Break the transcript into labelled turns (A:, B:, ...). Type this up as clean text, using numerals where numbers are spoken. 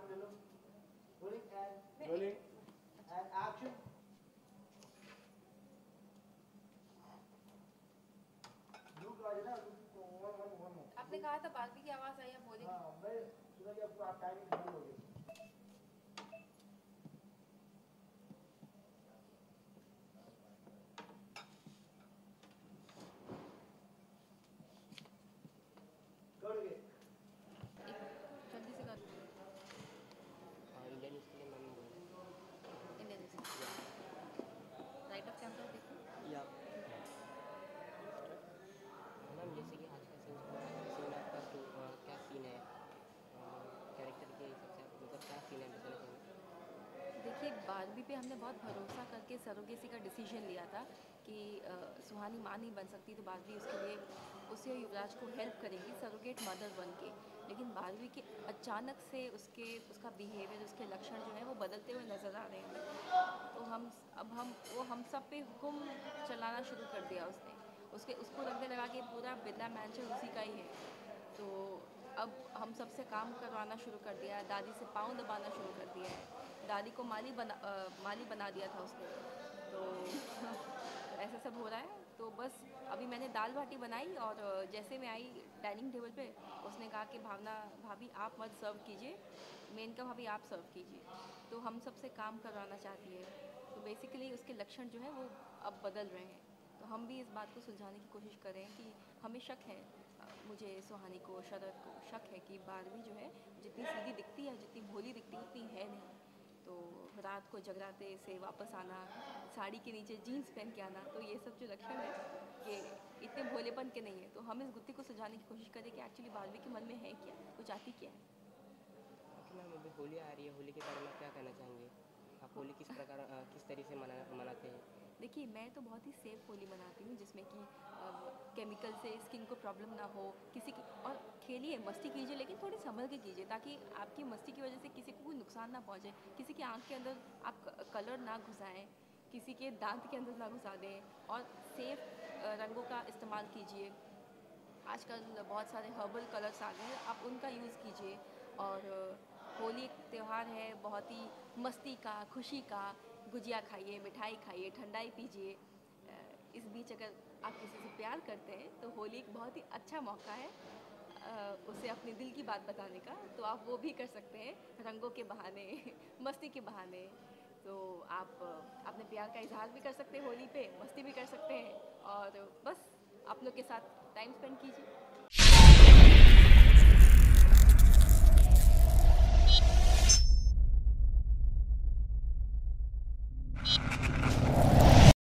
A: Rolling and action.
B: आपने कहा था बाल्टी की आवाज आई, आप बोलेंगे?
A: हाँ, मैं सुना कि आपको आप टाइमिंग बंद हो गई। करोगे?
B: जल्दी से कर।
C: इंडियन इसके लिए ma'am
B: Indian right of camera देखो।
C: या मैम जैसे कि आज का सीन आपका क्या सीन है कैरेक्टर के हिसाब से मतलब क्या सीन है बताना चाहिए।
B: देखिए, बारहवीं पे हमने बहुत भरोसा करके सरोगेसी का डिसीजन लिया था कि सुहानी माँ नहीं बन सकती तो बारहवीं उसके लिए उसे युवराज को हेल्प करेगी सरोगेट मदर बन के। लेकिन बारहवीं के अचानक से उसका बिहेवियर, उसके लक्षण जो है वो बदलते हुए नज़र आ रहे हैं। तो हम सब पे हुक्म चलाना शुरू कर दिया उसको लगने लगा कि पूरा बिरला मैंशन उसी का ही है। तो अब हम सबसे काम करवाना शुरू कर दिया है, दादी से पाँव दबाना शुरू कर दिया है, दादी को माली बना दिया था उसने। तो ऐसा सब हो रहा है। तो बस अभी मैंने दाल बाटी बनाई और जैसे मैं आई डाइनिंग टेबल पे उसने कहा कि भावना भाभी आप मत सर्व कीजिए, मेनका भाभी आप सर्व कीजिए। तो हम सबसे काम करवाना चाहती है। तो बेसिकली उसके लक्षण जो है वो अब बदल रहे हैं। तो हम भी इस बात को सुलझाने की कोशिश कर रहे हैं कि हमें शक है, मुझे सुहानी को शरद को शक है कि बारहवीं जो है जितनी सीधी दिखती है, जितनी भोली दिखती है उतनी है नहीं। तो रात को जगराते से वापस आना, साड़ी के नीचे जीन्स पहन के आना, तो ये सब जो लक्षण है कि इतने भोलेपन के नहीं है। तो हम इस गुत्थी को सुलझाने की कोशिश करें कि एक्चुअली बारहवीं के मन में है क्या, वो चाहती क्या है।
C: ओके मैम, अभी होली आ रही है, होली के बारे में क्या कहना चाहेंगे आप? होली किस प्रकार किस तरीके से मनाते हैं?
B: देखिए, मैं तो बहुत ही सेफ़ होली मनाती हूँ जिसमें कि केमिकल से स्किन को प्रॉब्लम ना हो किसी की। और खेलिए, मस्ती कीजिए, लेकिन थोड़ी संभल के कीजिए ताकि आपकी मस्ती की वजह से किसी को कोई नुकसान ना पहुँचे। किसी की आँख के अंदर आप कलर ना घुसाएं, किसी के दांत के अंदर ना घुसा दें। और सेफ़ रंगों का इस्तेमाल कीजिए। आजकल बहुत सारे हर्बल कलर्स आ गए हैं, आप उनका यूज़ कीजिए। और होली एक त्यौहार है बहुत ही मस्ती का, खुशी का। गुजिया खाइए, मिठाई खाइए, ठंडाई पीजिए। इस बीच अगर आप किसी से प्यार करते हैं तो होली एक बहुत ही अच्छा मौका है उसे अपने दिल की बात बताने का। तो आप वो भी कर सकते हैं रंगों के बहाने मस्ती के बहाने। तो आप अपने प्यार का इजहार भी कर सकते हैं होली पे, मस्ती भी कर सकते हैं और बस आप लोग के साथ टाइम स्पेंड कीजिए।